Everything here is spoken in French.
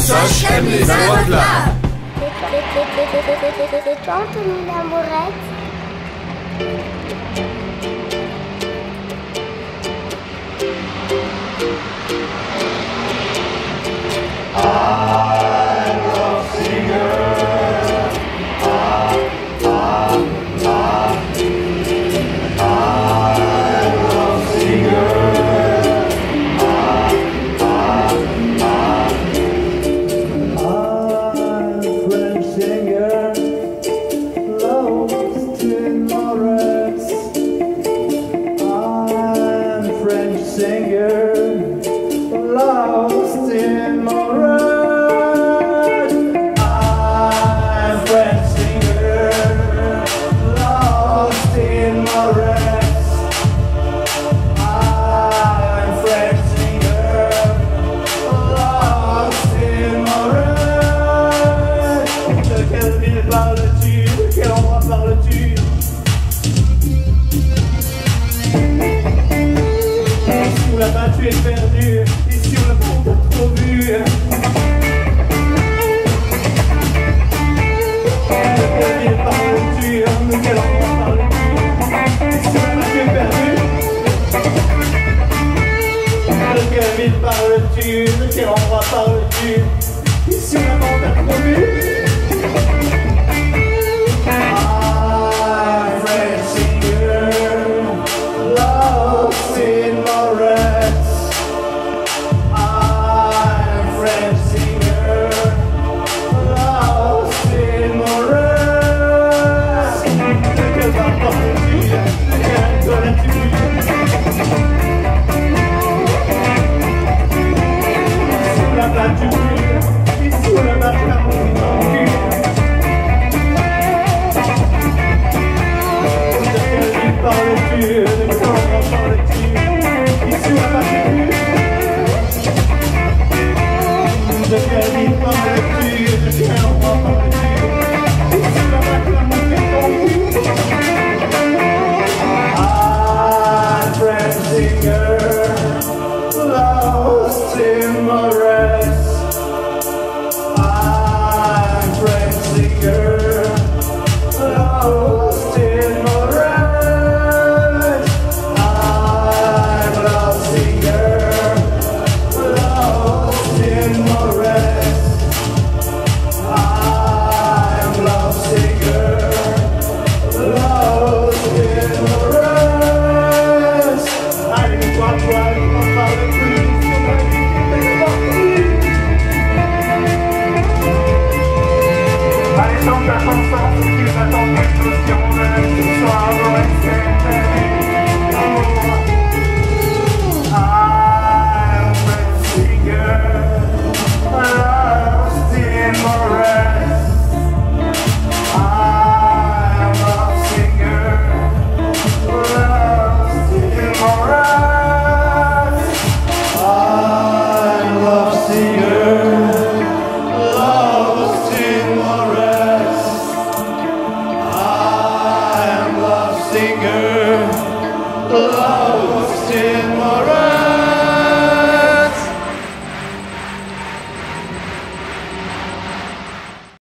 Soch aime les Amoureux. C'est toi, Anthony Lamourette? Tu es perdu, ici on l'a pas trop vu. De quelle ville parles-tu? De quel endroit parles-tu? Ici on tu es perdu. De quelle ville parles-tu? De quel endroit parles-tu? Ici on l'a pas trop vu. Lost in